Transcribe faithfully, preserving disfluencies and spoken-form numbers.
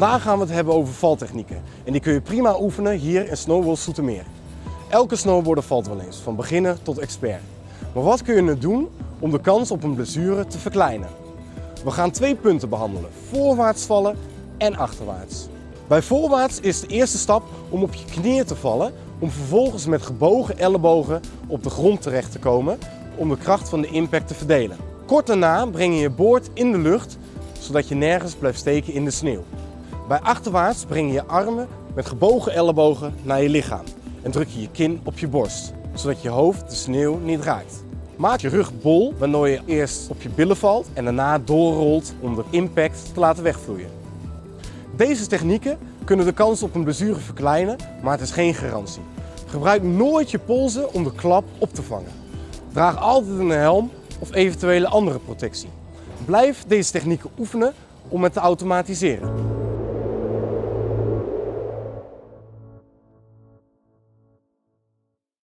Vandaag gaan we het hebben over valtechnieken en die kun je prima oefenen hier in Snowworld Zoetermeer. Elke snowboarder valt wel eens, van beginner tot expert. Maar wat kun je nu doen om de kans op een blessure te verkleinen? We gaan twee punten behandelen, voorwaarts vallen en achterwaarts. Bij voorwaarts is de eerste stap om op je knieën te vallen, om vervolgens met gebogen ellebogen op de grond terecht te komen om de kracht van de impact te verdelen. Kort daarna breng je je boord in de lucht, zodat je nergens blijft steken in de sneeuw. Bij achterwaarts breng je je armen met gebogen ellebogen naar je lichaam en druk je je kin op je borst, zodat je hoofd de sneeuw niet raakt. Maak je rug bol, waardoor je eerst op je billen valt en daarna doorrolt om de impact te laten wegvloeien. Deze technieken kunnen de kans op een blessure verkleinen, maar het is geen garantie. Gebruik nooit je polsen om de klap op te vangen. Draag altijd een helm of eventuele andere protectie. Blijf deze technieken oefenen om het te automatiseren.